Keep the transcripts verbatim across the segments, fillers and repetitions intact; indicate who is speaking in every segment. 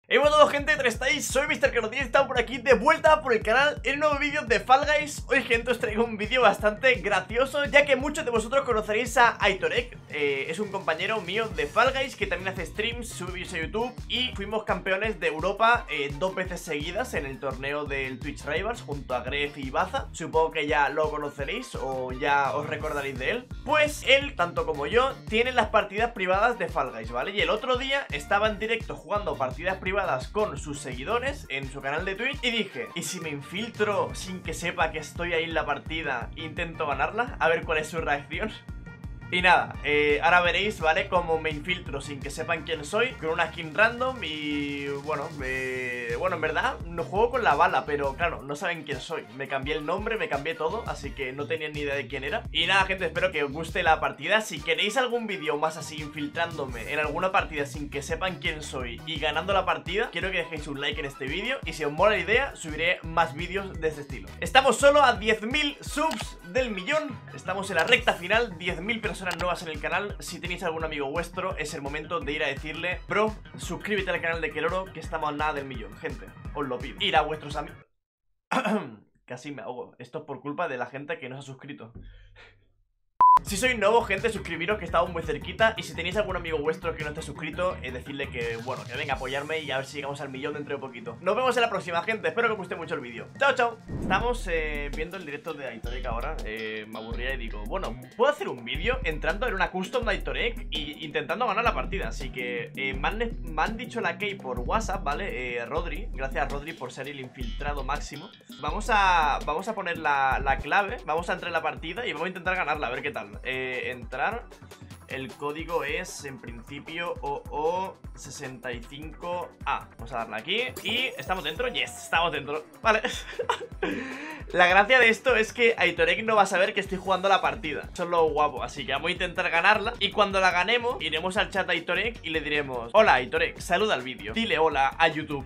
Speaker 1: Hey, bueno a todos, gente, ¿cómo estáis? Soy mister Carotí y estamos por aquí de vuelta por el canal en un nuevo vídeo de Fall Guys. Hoy, gente, os traigo un vídeo bastante gracioso, ya que muchos de vosotros conoceréis a Aitorek. eh, Es un compañero mío de Fall Guys que también hace streams, sube vídeos a YouTube. Y fuimos campeones de Europa eh, dos veces seguidas en el torneo del Twitch Rivals junto a Gref y Baza. Supongo que ya lo conoceréis o ya os recordaréis de él. Pues él, tanto como yo, tiene las partidas privadas de Fall Guys, ¿vale? Y el otro día estaba en directo jugando partidas privadas con sus seguidores en su canal de Twitch y dije, ¿y si me infiltro sin que sepa que estoy ahí en la partida e intento ganarla? A ver cuál es su reacción. Y nada, eh, ahora veréis, ¿vale? Cómo me infiltro sin que sepan quién soy, con una skin random y... Bueno, eh, bueno, en verdad no juego con la bala, pero claro, no saben quién soy. Me cambié el nombre, me cambié todo, así que no tenían ni idea de quién era. Y nada, gente, espero que os guste la partida. Si queréis algún vídeo más así, infiltrándome en alguna partida sin que sepan quién soy y ganando la partida, quiero que dejéis un like en este vídeo. Y si os mola la idea, subiré más vídeos de este estilo. Estamos solo a diez mil subs del millón. Estamos en la recta final, diez mil personas nuevas en el canal. Si tenéis algún amigo vuestro, es el momento de ir a decirle: bro, suscríbete al canal de Keloro, que estamos a nada del millón. Gente, os lo pido. Ir a vuestros amigos. Casi me ahogo. Esto es por culpa de la gente que no se ha suscrito. Si sois nuevo, gente, suscribiros, que estamos muy cerquita. Y si tenéis algún amigo vuestro que no esté suscrito, eh, decirle que, bueno, que venga a apoyarme y a ver si llegamos al millón dentro de poquito. Nos vemos en la próxima, gente. Espero que os guste mucho el vídeo. Chao, chao. Estamos eh, viendo el directo de Aitorek ahora. eh, Me aburría y digo, bueno, puedo hacer un vídeo entrando en una custom de Aitorek y intentando ganar la partida. Así que eh, me, han, me han dicho la key por WhatsApp, ¿vale? Eh, Rodri, gracias a Rodri por ser el infiltrado máximo. Vamos a, vamos a poner la, la clave. Vamos a entrar en la partida y vamos a intentar ganarla, a ver qué tal. Eh, entrar. El código es, en principio, O O sesenta y cinco A. Vamos a darle aquí. Y estamos dentro. Yes, estamos dentro. Vale. La gracia de esto es que Aitorek no va a saber que estoy jugando la partida. Eso es lo guapo. Así que vamos a intentar ganarla. Y cuando la ganemos, iremos al chat de Aitorek y le diremos: hola, Aitorek, saluda al vídeo. Dile hola a YouTube.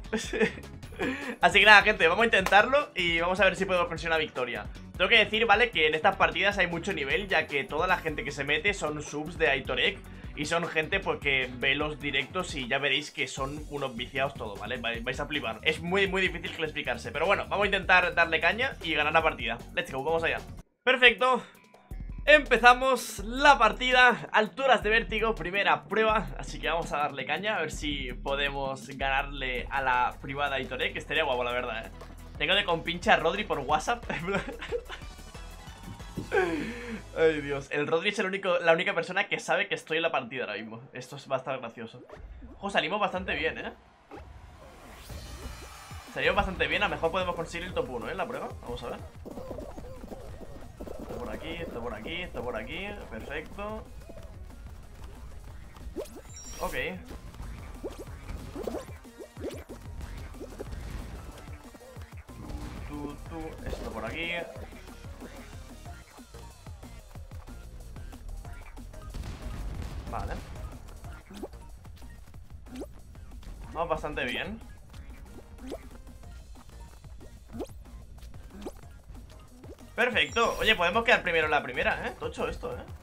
Speaker 1: Así que nada, gente, vamos a intentarlo y vamos a ver si podemos conseguir una victoria. Tengo que decir, ¿vale? Que en estas partidas hay mucho nivel, ya que toda la gente que se mete son subs de Aitorek. Y son gente pues que ve los directos y ya veréis que son unos viciados todos, ¿vale? Vais a flipar. Es muy, muy difícil que explicarse. Pero bueno, vamos a intentar darle caña y ganar la partida. Let's go, vamos allá. Perfecto. Empezamos la partida, alturas de vértigo, primera prueba. Así que vamos a darle caña, a ver si podemos ganarle a la privada Aitorek, que estaría guapo, la verdad, ¿eh? Tengo de compinche a Rodri por WhatsApp. Ay, Dios. El Rodri es el único, la única persona que sabe que estoy en la partida ahora mismo. Esto va a estar gracioso. Ojo, salimos bastante bien, ¿eh? Salimos bastante bien, a lo mejor podemos conseguir el top uno, ¿eh? En la prueba, vamos a ver. Esto por aquí, esto por aquí, esto por aquí. Perfecto. Ok. Tú, tú, esto por aquí. Vale. Vamos bastante bien. Perfecto. Oye, podemos quedar primero en la primera, ¿eh? Tocho esto, ¿eh?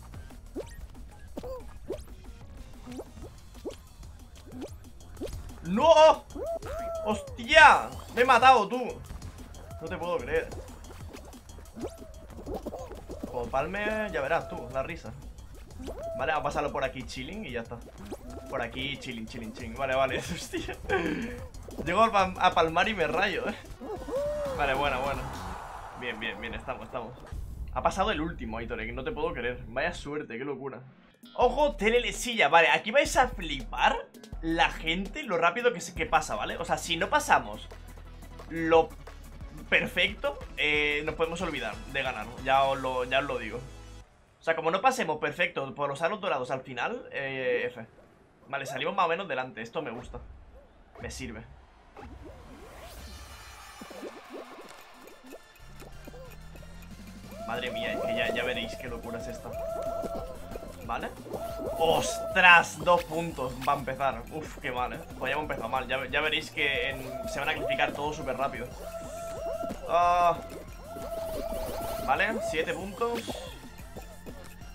Speaker 1: ¡No! ¡Hostia! Me he matado, tú. No te puedo creer. Como palme, ya verás tú, la risa. Vale, vamos a pasarlo por aquí chilling y ya está. Por aquí chilling, chilling, chilling. Vale, vale, hostia. Llego a palmar y me rayo, ¿eh? Vale, bueno, bueno. Bien, bien, bien, estamos, estamos. Ha pasado el último, Aitorek, no te puedo creer. Vaya suerte, qué locura. Ojo, telelesilla, vale, aquí vais a flipar la gente, lo rápido que, se, que pasa, ¿vale? O sea, si no pasamos lo perfecto, eh, nos podemos olvidar de ganar, ya os, lo, ya os lo digo. O sea, como no pasemos perfecto por los aros dorados al final, eh, F. Vale, salimos más o menos delante, esto me gusta. Me sirve. Madre mía, es que ya, ya veréis qué locura es esta. ¿Vale? ¡Ostras! Dos puntos va a empezar. Uf, qué mal, ¿eh? Pues ya hemos empezado mal. Ya, ya veréis que en, se van a clasificar todos súper rápido. uh, Vale, siete puntos.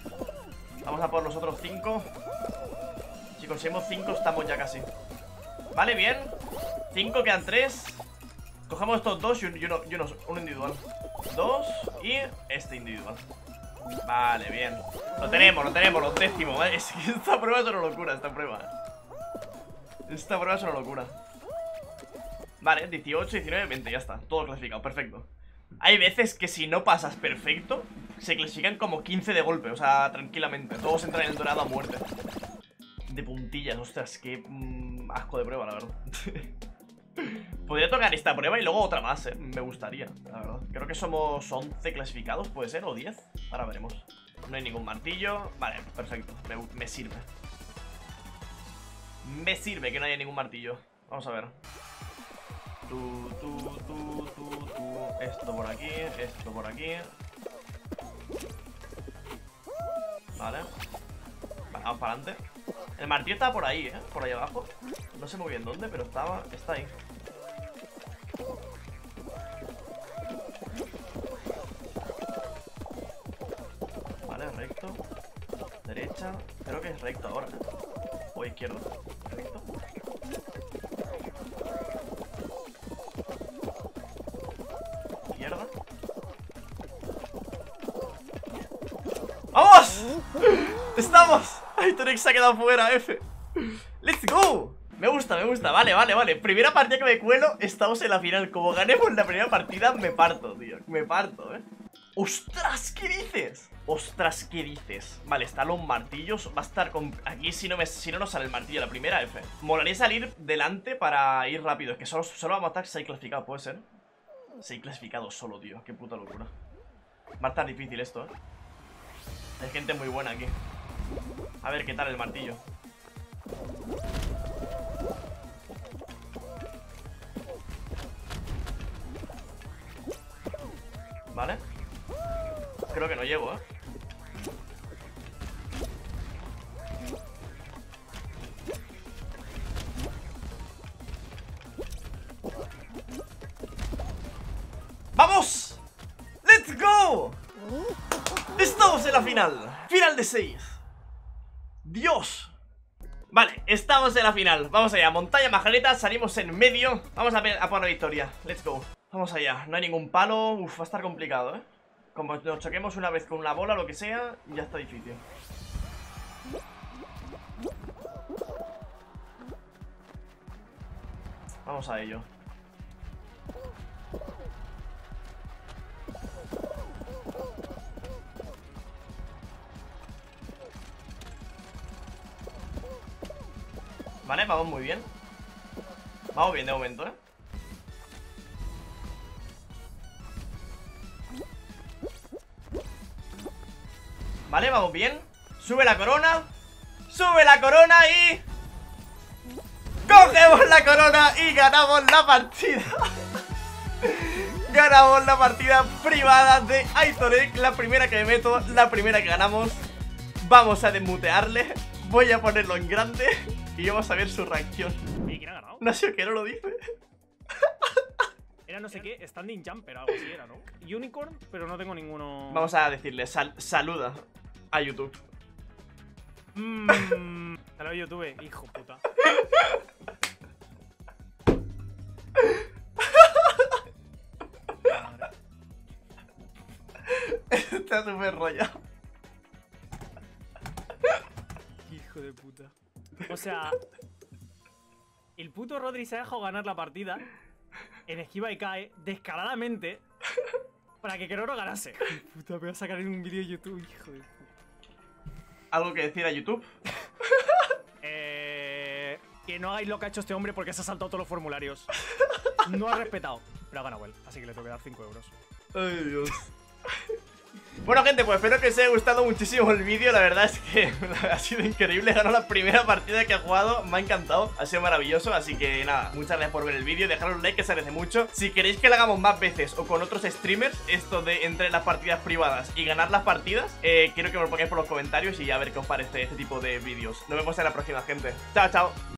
Speaker 1: Vamos a por los otros cinco. Si conseguimos cinco estamos ya casi. Vale, bien. Cinco, quedan tres. Cogemos estos dos y, un, y uno, y uno, uno individual. Dos y este individual. Vale, bien. Lo tenemos, lo tenemos, los décimos, ¿vale? Es que esta prueba es una locura, esta prueba. Esta prueba es una locura. Vale, dieciocho, diecinueve, veinte, ya está. Todo clasificado, perfecto. Hay veces que si no pasas perfecto, se clasifican como quince de golpe, o sea, tranquilamente. Todos entran en el dorado a muerte. De puntillas, ostras, qué mmm, asco de prueba, la verdad. Podría tocar esta prueba y luego otra más, eh. Me gustaría, la verdad. Creo que somos once clasificados, puede ser, o diez. Ahora veremos. No hay ningún martillo. Vale, perfecto, me, me sirve. Me sirve que no haya ningún martillo. Vamos a ver. Tú, tú, tú, tú, tú. Esto por aquí, esto por aquí. Vale. Vamos para adelante. El martillo estaba por ahí, ¿eh? Por ahí abajo. No sé muy bien dónde, pero estaba... Está ahí. Vale, recto. Derecha. Creo que es recto ahora, ¿eh? O izquierdo. Recto. Izquierda. ¡Vamos! ¡Estamos! Aitorek se ha quedado fuera, F. ¡Let's go! Me gusta, me gusta, vale, vale, vale. Primera partida que me cuelo, estamos en la final. Como ganemos la primera partida, me parto, tío. Me parto, eh. ¡Ostras! ¿Qué dices? ¡Ostras! ¿Qué dices? Vale, están los martillos. Va a estar con... Aquí si no, me... si no nos sale el martillo la primera, F. Molaría salir delante para ir rápido. Es que solo, solo vamos a estar seis clasificados, ¿puede ser? seis clasificados solo, tío. Qué puta locura. Va a estar difícil esto, eh. Hay gente muy buena aquí. A ver qué tal el martillo. Vale. Creo que no llego, eh. ¡Vamos! ¡Let's go! Estamos en la final. Final de seis. ¡Dios! Vale, estamos en la final. Vamos allá, montaña majaleta, salimos en medio. Vamos a, a por la victoria. Let's go. Vamos allá, no hay ningún palo. Uf, va a estar complicado, eh. Como nos choquemos una vez con una bola o lo que sea, ya está difícil. Vamos a ello. Vale, vamos muy bien. Vamos bien de momento, eh. Vale, vamos bien. Sube la corona. Sube la corona y... ¡cogemos la corona y ganamos la partida! Ganamos la partida privada de Aitorek. La primera que me meto, la primera que ganamos. Vamos a desmutearle. Voy a ponerlo en grande y vamos a ver su reacción.
Speaker 2: Oye, ¿quién ha ganado?
Speaker 1: No sé qué, no lo dice.
Speaker 2: Era no sé qué, standing jumper, algo así era, ¿no? Unicorn, pero no tengo ninguno.
Speaker 1: Vamos a decirle, sal saluda a YouTube.
Speaker 2: Mmm. Hello YouTube, hijo puta.
Speaker 1: Está súper rollado.
Speaker 2: Hijo de puta. O sea, el puto Rodri se ha dejado ganar la partida en esquiva y cae descaradamente para que Keroro ganase. Puta, me voy a sacar en un vídeo de YouTube, hijo de puta.
Speaker 1: ¿Algo que decir a YouTube?
Speaker 2: Eh, que no hagáis lo que ha hecho este hombre porque se ha saltado todos los formularios. No ha respetado, pero ha ganado él, así que le tengo que dar cinco euros.
Speaker 1: Ay, Dios. Bueno, gente, pues espero que os haya gustado muchísimo el vídeo. La verdad es que ha sido increíble. He ganado la primera partida que he jugado. Me ha encantado, ha sido maravilloso. Así que nada, muchas gracias por ver el vídeo. Dejad un like, que se agradece mucho. Si queréis que lo hagamos más veces o con otros streamers, esto de entre las partidas privadas y ganar las partidas, eh, quiero que me lo pongáis por los comentarios y a ver qué os parece este tipo de vídeos. Nos vemos en la próxima, gente. Chao, chao.